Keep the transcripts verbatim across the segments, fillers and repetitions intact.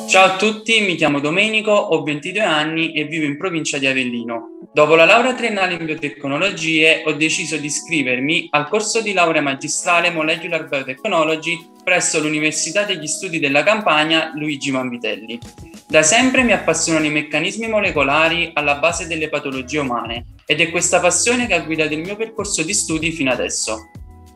Ciao a tutti, mi chiamo Domenico, ho ventidue anni e vivo in provincia di Avellino. Dopo la laurea triennale in biotecnologie ho deciso di iscrivermi al corso di laurea magistrale Molecular Biotechnology presso l'Università degli Studi della Campania Luigi Vanvitelli. Da sempre mi appassionano i meccanismi molecolari alla base delle patologie umane ed è questa passione che ha guidato il mio percorso di studi fino adesso.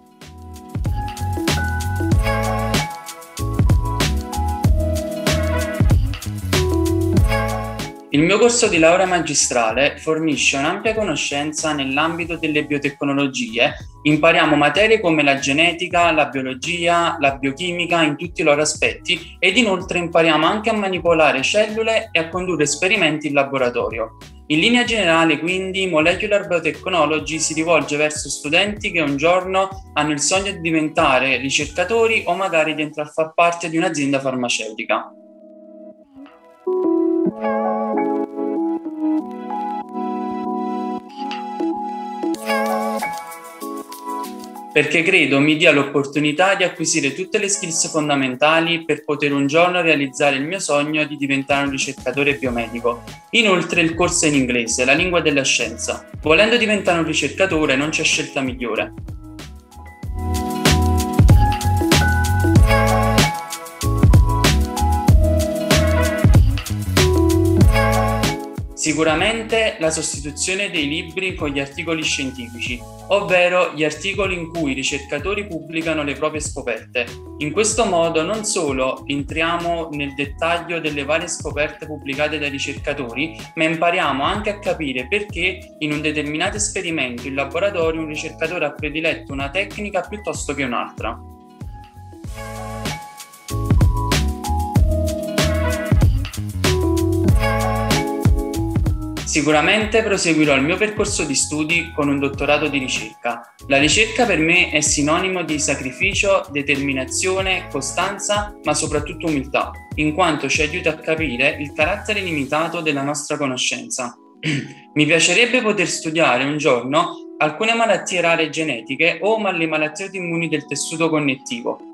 Il mio corso di laurea magistrale fornisce un'ampia conoscenza nell'ambito delle biotecnologie. Impariamo materie come la genetica, la biologia, la biochimica in tutti i loro aspetti ed inoltre impariamo anche a manipolare cellule e a condurre esperimenti in laboratorio. In linea generale, quindi, Molecular Biotechnology si rivolge verso studenti che un giorno hanno il sogno di diventare ricercatori o magari di entrare a far parte di un'azienda farmaceutica. Perché credo mi dia l'opportunità di acquisire tutte le skills fondamentali per poter un giorno realizzare il mio sogno di diventare un ricercatore biomedico. Inoltre il corso è in inglese, la lingua della scienza. Volendo diventare un ricercatore non c'è scelta migliore. Sicuramente la sostituzione dei libri con gli articoli scientifici, ovvero gli articoli in cui i ricercatori pubblicano le proprie scoperte. In questo modo non solo entriamo nel dettaglio delle varie scoperte pubblicate dai ricercatori, ma impariamo anche a capire perché in un determinato esperimento in laboratorio un ricercatore ha prediletto una tecnica piuttosto che un'altra. Sicuramente proseguirò il mio percorso di studi con un dottorato di ricerca. La ricerca per me è sinonimo di sacrificio, determinazione, costanza, ma soprattutto umiltà, in quanto ci aiuta a capire il carattere limitato della nostra conoscenza. Mi piacerebbe poter studiare un giorno alcune malattie rare genetiche o le malattie autoimmuni del tessuto connettivo,